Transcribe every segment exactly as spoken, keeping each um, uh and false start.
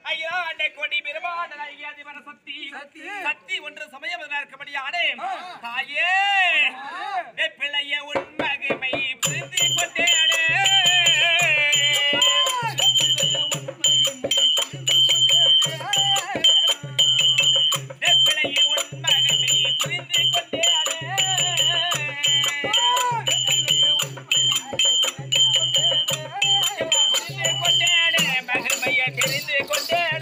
ஐயோ அண்டை கொடி பெருமான ஐயாதி வர சக்தி சக்தி ஒன்று சமயம் இருக்கபடியானே தாயே பிள்ளைய உன் மகிமை புரிந்து கொண்டேனே பிள்ளைய உன் மகிமை புரிந்து கொண்டேனே புரிந்து கொண்டேனே மகிமையை தெரிந்து கொண்டேனே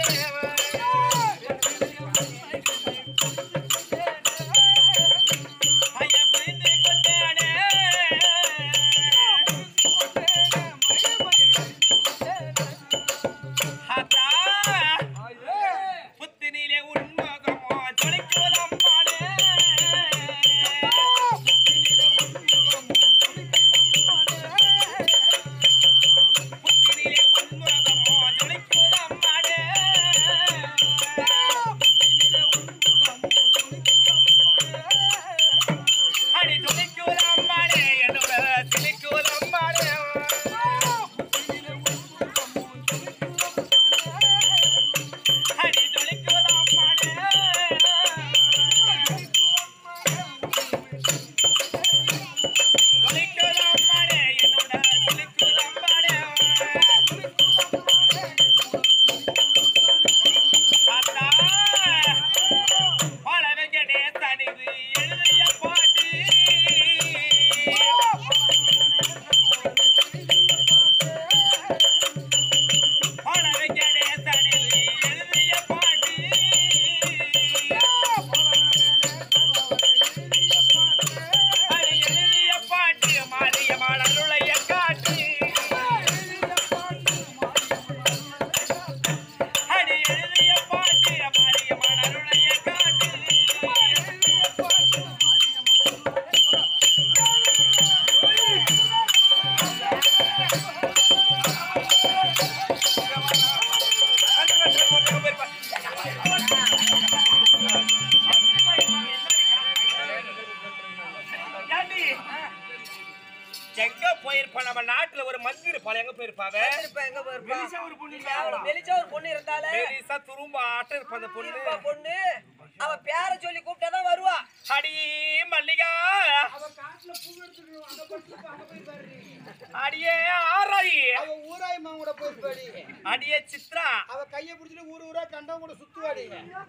எங்க போயிருப்பா நம்ம நாட்டுல ஒரு மந்திரி இருப்பாள் எங்க போயிருப்பாங்க எங்க போயிருப்பா வெளிச்சா ஒரு பொண்ணு வெளிச்சா ஒரு பொண்ணு இருந்தாலே வெளிச்சா துரும்ப ஆட்ட இருப்பா அந்த பொண்ணு பொண்ணு அவ பேரை சொல்லி கூப்பிட்டாதான் வருவா அடி மல்லிகா அவ காட்டுல பூ எடுத்துட்டு அங்க போய் அங்க போய் பாரு அடியே ஆராயி அவ ஊராய் மான் கூட போய் பாடி அடியே சித்ரா அவ கைய பிடிச்சிட்டு ஊரு ஊரா கண்டம் கூட சுத்துவாடி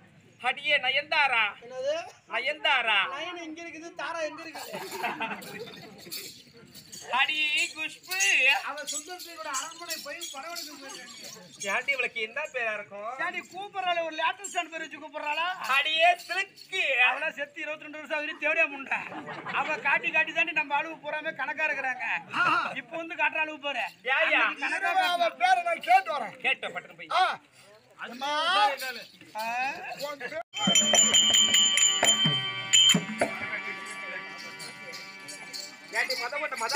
அடியே நயன்தாரா என்னது நயன்தாரா நயன் எங்க இருக்குது தாரா எங்க இருக்குது அடி குஷ்பு அவ சுந்தரத்தோட அரண்மனை போய் படவெடுக்க போயிருக்காங்க ஏன்டி இவளுக்கு என்ன பேரா இருக்கும் ஏன்டி கூப்பிடுறாளே ஒரு லேட்டஸ்ட் பேர் வச்சு கூப்பிடுறாளா அடியே சிலுக்கு அவளா செத்து இருபத்தி ரெண்டு வருஷம் ஆகுது தேவடியா முண்டா அவ காட்டி காட்டி தாண்டி நம்ம அழுவு போறாமே கணக்கா இருக்கிறாங்க இப்ப வந்து காட்டுற அழுவு போற யாயா அவ பேரை நான் கேட்டு வரேன் கேட்ட பட்டு போய் அம்மா ஏன்டி மத மட்ட மத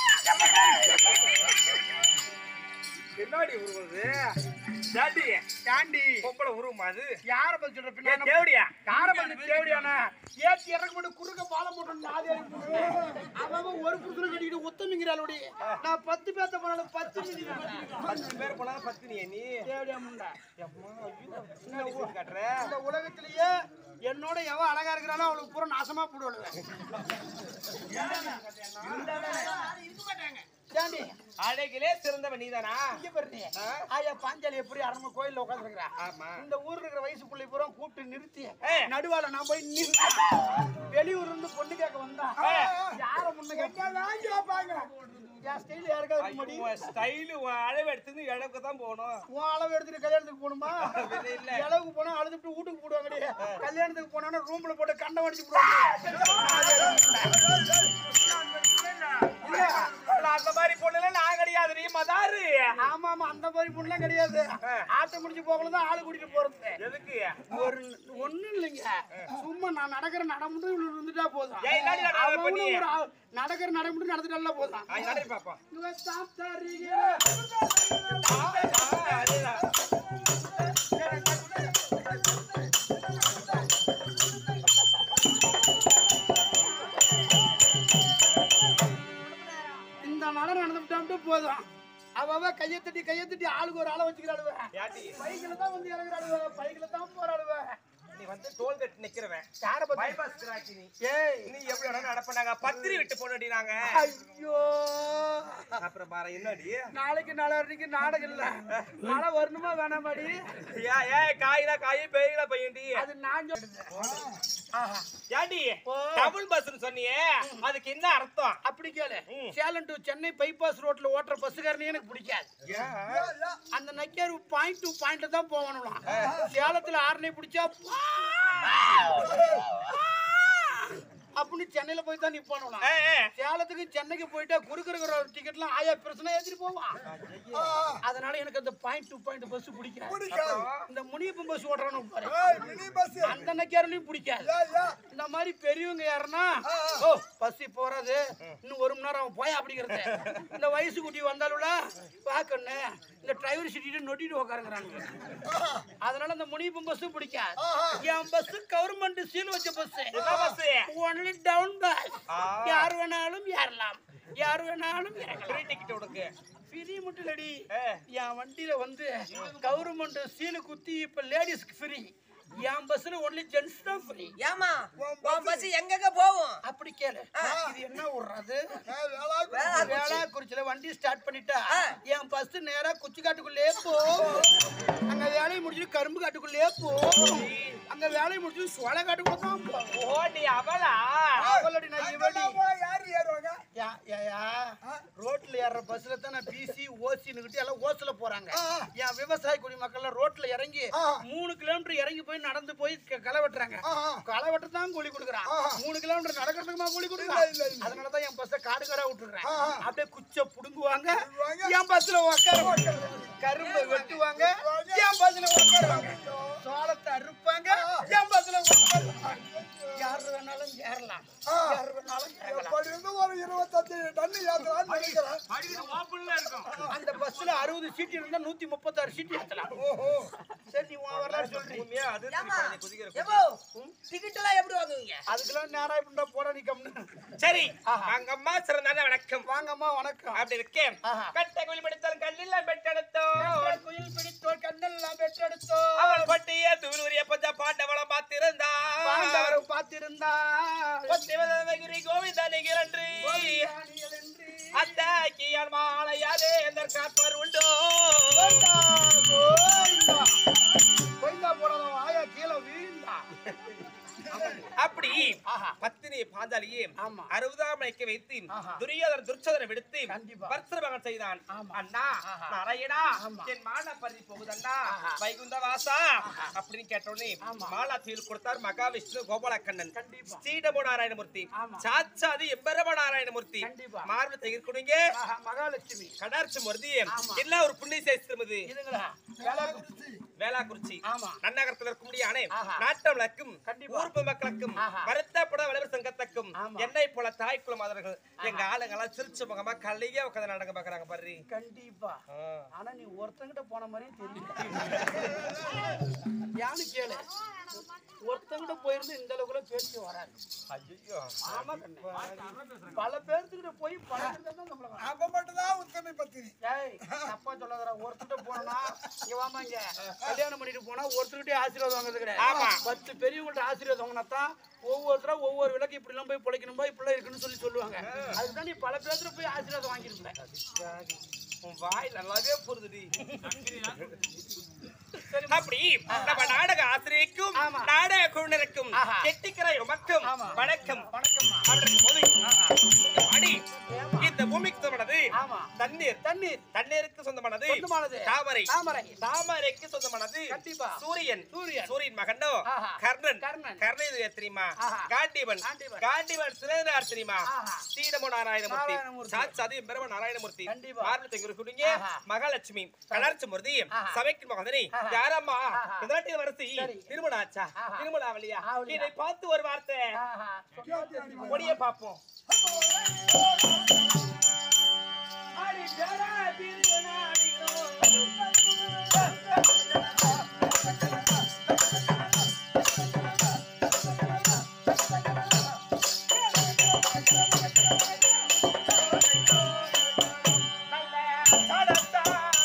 என்னடி உருவது டாடி தாண்டி பொம்பளை உருவமா அது யார பத்தி சொல்ற பின்ன தேவடியா யார பத்தி தேவடியானா ஏத்தி இறக்க மட்டும் குறுக்க பாலம் போட்டு நாதி அவன் ஒரு புருஷனை கட்டிக்கிட்டு ஒத்தமிங்கிறாளோடி நான் பத்து பேத்த போனாலும் பத்து மிதி பத்து பேர் போனாலும் பத்து நீ நீ தேவடியா முண்டா காட்டுற இந்த உலகத்திலேயே என்னோட எவன் அழகா இருக்கிறானோ அவளுக்கு பூரா நாசமா போடுவாளுவேன் ஏண்டி அழகிலே சிறந்தவன் நீதானா இங்க பாரு ஆயா பாஞ்சாலி எப்படி அரண்மனை கோயில்ல உட்கார்ந்து இருக்கிறா ஆமா இந்த ஊர்ல இருக்கிற வயசு பிள்ளை பூரா கூப்பிட்டு நிறுத்தி ஏய். நடுவால நான் போய் நிறுத்தி வெளியூர்ல இருந்து பொண்ணு கேட்க வந்தா யார முன்ன கேட்பாங்க என் ஸ்டைல் யாருக்காவது இருக்க முடியும் உன் ஸ்டைலு உன் அளவு எடுத்துன்னு இழவுக்கு தான் போகணும் உன் அளவு எடுத்துட்டு கல்யாணத்துக்கு போகணுமா இல்ல இளவுக்கு போனா அழுதுட்டு வீட்டுக்கு போடுவாங்கடி கல்யாணத்துக்கு போனா ரூம்ல போட்டு கண்டம் அடிச்சு போடுவாங்க அந்த மாதிரி பொண்ணுல நான் கிடையாது நீ மதாரு ஆமா ஆமா அந்த மாதிரி பொண்ணுலாம் கிடையாது ஆட்டை முடிச்சு போகணும் தான் ஆளு கூட்டிட்டு போறது எதுக்கு ஒரு ஒண்ணும் இல்லைங்க சும்மா நான் நடக்கிற நடமுட்டு இவ்வளவு இருந்துட்டா போதும் ஏய், என்னடி நடக்கிற அவனும் பண்ணி? ஒரு ஆள் நடக்கிற நடமுட்டு நடந்துட்டால போதும் ஆ, நடை பாப்பா இவன் சாப்பிட்டாருங்க. அதேதான் இந்த நட நடந்துட்டான்ட்டு போதும் அவ கையை தட்டி கையை தட்டி ஆளுக்கு ஒரு ஆளை வச்சுக்கிறாளுவ. யாட்டி பைக்ல தான் வந்து இறங்குறாளுவ, பைக்ல தான் போறாளுவ. நீ வந்து டோல் கட்டி நிக்கிறவன் யார பத்தி? பைபாஸ் கிராக்கி நீ. ஏய் நீ எப்படி வேணா நடப்பனாங்க பத்திரி விட்டு போனடினாங்க. ஐயோ அப்புறம் பாரு என்னடி நாளைக்கு நாளைக்கு நாடகம் இல்ல, மழை வரணுமா வேணாமாடி? ஏ ஏ காயில காய் பேயில பையன்டி. அது நான் சொல்றேன். ஆஹா யாண்டி ஓ. டபுள் பஸ்னு சொன்னியே அதுக்கு என்ன அர்த்தம்? அப்படி கேளு. சேலம் டு சென்னை பைபாஸ் ரோட்ல ஓட்டுற பஸ்ஸுக்காரனே எனக்கு பிடிக்காது. அந்த நக்கியார் பாயிண்ட் டு பாயிண்ட் தான் போகணும். சேலத்துல ஆறுனே பிடிச்சா அப்படின்னு சென்னையில போய் தான் நிப்பானும். சேலத்துக்கு சென்னைக்கு போயிட்டா குறுக்குற டிக்கெட்லாம் ஆயா பிரச்சனை ஏற்றிட்டு போவான். அதனால எனக்கு அந்த பாயிண்ட் டு பாயிண்ட் பஸ் பிடிக்காது. இந்த முனியப்பன் பஸ் ஓட்டுறானு பாரு, அந்த நக்கியாரனையும் பிடிக்காது. இந்த மாதிரி பெரியவங்க யாருன்னா ஓ பஸ் போறது இன்னும் ஒரு மணி நேரம் அவன் போய் அப்படிங்கிறது. இந்த வயசு குட்டி வந்தாலும்ல பாக்கண்ணு இந்த டிரைவர் சீட்டு நொட்டிட்டு உட்காருங்கிறாங்க. அதனால அந்த முனியப்பன் பஸ் பிடிக்காது. என் பஸ் கவர்மெண்ட் சீல் வச்ச பஸ். Only town bus. யார் வேணாலும் ஏறலாம், யார் வேணாலும் ஃப்ரீ டிக்கெட் உனக்கு. ஃப்ரீ மட்டும் இல்லடி, என் வண்டியில வந்து கவர்மெண்ட் சீல் குத்தி இப்ப லேடிஸ்க்கு ஃப்ரீ. என் பஸ்ல ஒன்லி ஜென்ஸ் தான் ஃப்ரீ. ஏமா உன் பஸ் எங்கங்க போகும்? அப்படி கேளு. இது என்ன ஊர்றது? வேளாக்குறிச்சியில வண்டி ஸ்டார்ட் பண்ணிட்டா என் பஸ் நேரா குச்சி காட்டுக்குள்ளே போ. அங்க வேலையை முடிச்சுட்டு கரும்பு காட்டுக்குள்ளே போ. அங்க வேலையை முடிச்சுட்டு சோள காட்டுக்குள்ள தான் போ. ஓ நீ அவளா? அவளடி நான் இவடி. யாரு ஏறுவாங்க? யா யா ரோட்ல ஏற பஸ்ல தான் நான் பிசி ஓசினுக்கிட்டு எல்லாம் ஓசல போறாங்க. என் விவசாய குடிமக்கள் ரோட்ல இறங்கி மூணு கிலோமீட்டர் இறங்கி போய் நடந்து போய் களை வெட்டுறாங்க. களை வெட்ட தான் கூலி கொடுக்குறான். மூணு கிலோமீட்டர் நடக்கிறதுக்குமா கூலி கொடுக்குறான். அதனாலதான் என் பஸ்ஸை காடு காடா விட்டுருக்கேன். அப்படியே குச்ச புடுங்குவாங்க, என் பஸ்ல உட்காருவாங்க. கரும்பு வெட்டுவாங்க, என் பஸ்ல உட்காருவாங்க. சோளத்தை அறுப்பாங்க, என் பஸ்ல உட்காருவாங்க. யாரு வேணாலும் ஏறலாம், யாரு வேணாலும் ஒரு இருபத்தஞ்சு டன் ஏற்றலாம் நினைக்கிறேன். அந்த பஸ்ல அறுபது சீட் இருந்தா நூத்தி முப்பத்தாறு சீட் ஏற்றலாம். சரி நீ வரலாறு சொல்றீங்க. டிக்கெட் எல்லாம் எப்படி வாங்குவீங்க? அதுக்கெல்லாம் நேரா இப்படின்னா போட நீ கம்னு. சரி வாங்கம்மா சிறந்தான வணக்கம். வாங்கம்மா வணக்கம். அப்படி இருக்கேன். கட்ட குயில் பிடித்தால் கண்ணில் பெற்றெடுத்தோம், குயில் பிடித்தோர் கண்ணெல்லாம் பெற்றெடுத்தோம். அவள் கொட்டிய தூளுரிய பஞ்ச பாண்டவளம் பார்த்திருந்தா பார்த்திருந்தா கோவிந்தனிகள் என்று அந்த கீழ் மாலையாதே எந்த காப்பர் உண்டோ கோயிந்தா போறதும் ஆயா கீழே வீழ்ந்தா. அப்படி பத்தினி பாஞ்சாலியே ஆமா. அறுபதாம் மணிக்கு வைத்து ஆஹா. துரியோதன துர்ச்சோதனை விடுத்து கண்டிப்பா. பர்சரமகன் செய்தான். ஆமா. அண்ணா ஆஹா. நாராயணா ஆமா. என் மான பறி போகுதண்ணா ஆஹா. வைகுந்த வாசா அப்படின்னு கேட்டோடனே ஆமா. மாலா தீல் கொடுத்தார் மகாவிஷ்ணு கோபாலக்கண்ணன். கண்டிப்பா. ஸ்ரீடமோ நாராயணமூர்த்தி ஆமா. சாட்சாதி எம்பெரும நாராயணமூர்த்தி கண்டிப்பா. மார்பு தயிர் கொடுங்க ஆஹா, மகாலட்சுமி கடார்ச்சி மூர்த்தி ஆமா. எல்லாம் ஒரு புண்ணிய சேர்த்துமது இதுங்களா வேளாக்குறிச்சி. வேளாக்குறிச்சி ஆமா. நன்னகரத்தில் இருக்கும் முடியானே ஆஹா. நாட்டவளுக்கும் கண்டிப்பா. ஊர்ப்பு மக்களுக்கும் ஆஹா. வருத்தப்பட வளவர் சங்கத்துக்கும் ஆமா. என்னை போல தாய் குல மாதர்கள் எங்க ஆளுங்கெல்லாம் சிரிச்ச முகமா கல்லையே உட்காந்து நடக்க பாக்குறாங்க பாரு. கண்டிப்பா. ஆ. ஆனா நீ ஒருத்தங்கிட்ட போன மாதிரியே தெரியல. யானு கேளு, ஒருத்தங்கிட்ட போயிருந்து இந்த அளவுக்குள்ள பேச்சு வராது. ஐயோ ஆமா கண்ணு. பல பேர்த்துக்கிட்ட போய் பல பேர் தான் நம்மள வராங்க. அப்ப மட்டும் தான் உத்தமி பத்தினி. ஏய் தப்பா சொல்லாதடா. ஒருத்தங்கிட்ட போனா இங்க வாமா இங்க கல்யாணம் பண்ணிட்டு போனா ஒருத்தர்கிட்டயே ஆசீர்வாதம் வாங்குறது கிடையாது. ஆமா. பத்து பெரியவங்கள்ட்ட ஆசீர்வாதம் வாங்கினா தான் ஒவ்வொருத்தரா ஒவ்வொரு விளக்கு இப்படி எல்லாம் போய் பிழைக்கணும்பா இப்படி இருக்குன்னு சொல்லி சொல்லுவாங்க. அதுதான் நீ பல பேர்த்துல போய் ஆசீர்வாதம் வாங்கிருப்ப. உன் வாய் நல்லாவே புரியுதுடி. அப்படி நம்ம நாடக ஆசிரியருக்கும் ஆமா. நாடக குழுவினருக்கும் ஆஹா. கெட்டிக்கிற உமக்கும் ஆமா. வணக்கம் வணக்கம்மா. அப்படி போது அடி இந்த பூமிக்கு சொந்தமானது ஆமா. தண்ணீர் தண்ணீர் தண்ணீருக்கு சொந்தமானது சொந்தமானது தாமரை தாமரை தாமரைக்கு சொந்தமானது கண்டிப்பா. சூரியன் சூரியன். சூரியன் மகண்டோ ஆஹா. கர்ணன் கர்ணன். கர்ணன் தெரியுமா? ஆஹா. காண்டிவன் காண்டீபன். காண்டிவன் சிறந்தார் தெரியுமா? ஆஹா. ஸ்ரீடமோ நாராயணமூர்த்தி நாராயணமூர்த்தி. சாட்சாதி பெரும நாராயணமூர்த்தி கண்டிப்பா. மார்பு தங்கிரு குடிங்க ஆஹா. மகாலட்சுமி கலாட்சி மூர்த்தி ஆஹா. சபைக்கு மகனே ஆஹா. யாரம்மா ஆஹா. இதனாட்டி வரிசை சரி. திருமணம் ஆச்சா? ஆஹா. திருமணம் ஆவலியா? ஆவலியா. இதை பார்த்து ஒரு வார்த்தை ஆஹா. ஒடிய பாப்போம். நல்ல சடத்தா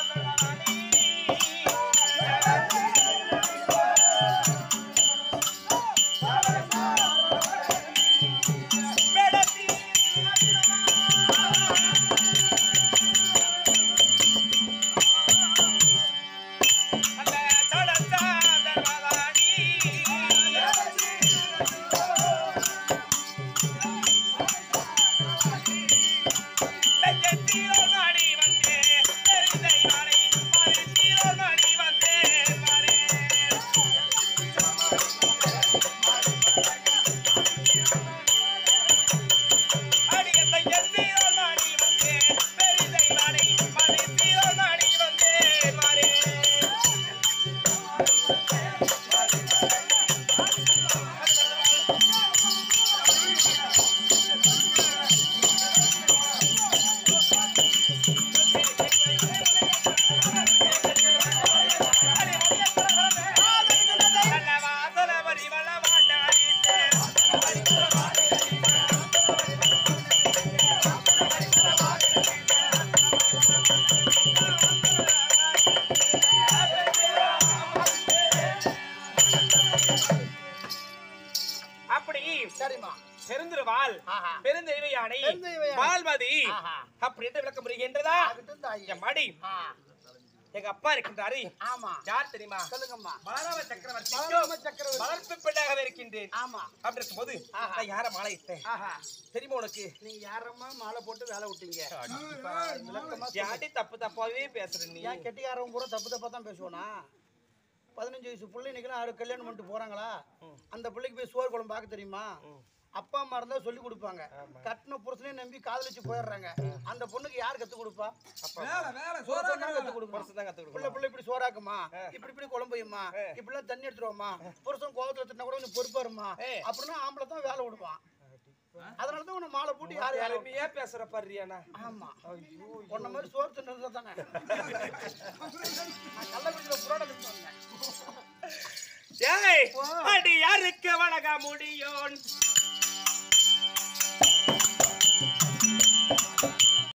பெருந்திருவாள் பெருந்தெய்வ யானை வால்மதி அப்படின்னு விளக்கம் புரிகின்றதா? மாடி எங்க அப்பா இருக்கின்றாரு. ஆமா. யார் தெரியுமா? சொல்லுங்கம்மா. மாணவ சக்கரவர்த்தி. சக்கரவர்த்தி வளர்ப்பு பிள்ளையாக இருக்கின்றேன். ஆமா. அப்படி இருக்கும்போது நான் யார மாலை இட்டேன் தெரியுமா உனக்கு? நீங்க யாரம்மா மாலை போட்டு வேலை விட்டீங்க? யாட்டி தப்பு தப்பாவே பேசுற நீ. ஏன் கெட்டிக்காரவங்க பூரா தப்பு தப்பா தான் பேசுவானா? பதினஞ்சு வயசு பிள்ளை இன்னைக்கு ஆறு கல்யாணம் பண்ணிட்டு போறாங்களா? அந்த பிள்ளைக்கு போய் சோறு குழம்பு பார்க்க தெரியுமா? அப்பா அம்மா இருந்தா சொல்லி கொடுப்பாங்க. கட்டின புருஷனே நம்பி காதலிச்சு போயிடுறாங்க. அந்த பொண்ணுக்கு யார் கத்து கொடுப்பா? பிள்ளை பிள்ளை இப்படி சோறாக்குமா, இப்படி இப்படி குழம்புமா, இப்படிலாம் தண்ணி எடுத்துருவோமா, புருஷன் கோவத்துல தின்னா கூட கொஞ்சம் பொறுப்பாருமா அப்படின்னா ஆம்பளை தான் வேலை விடுவான். அதனாலதான் உன்னை மாலை போட்டு யாரு யாருமே பேசுற பாருறியானா? ஆமா. உன்ன மாதிரி சோறு தின்னு தானே கள்ளக்குடியில புராணம் சொன்னேன். யாருக்கு வழங்க முடியும்?